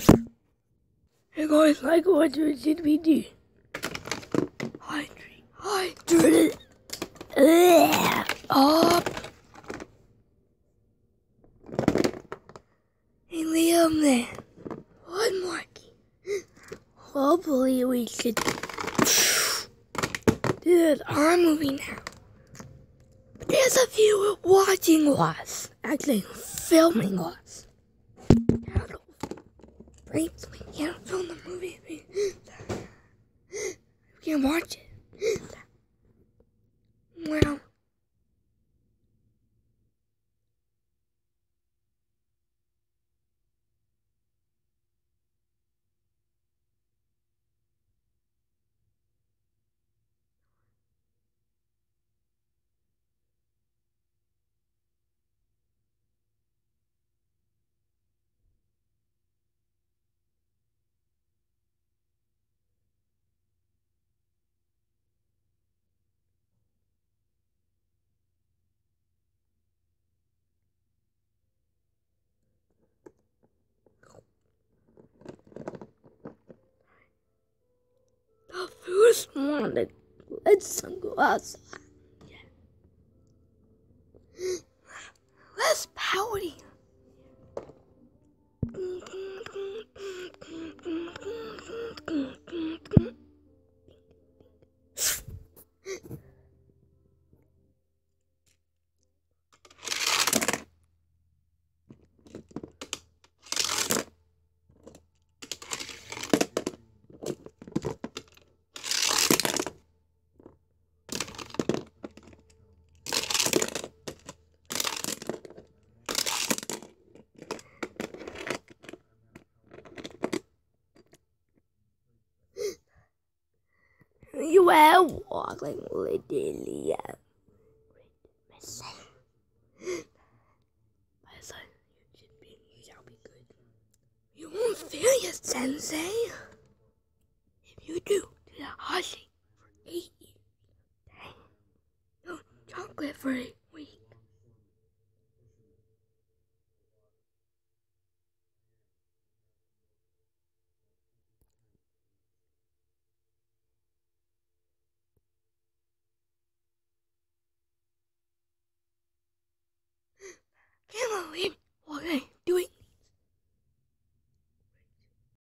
Hey guys, like what did we do? Hydrate. Up. Hey Liam then. One more key. Hopefully we should do this our movie now. There's a few watching us. Actually filming us. We can't film the movie. We can't watch it. Well. The first one that let's go outside. Let's party. You are walking literally out. You shall be good. You won't fail yet, Sensei. If you do the hushing for 8 years, dang. No chocolate for a week. Can't believe what I'm doing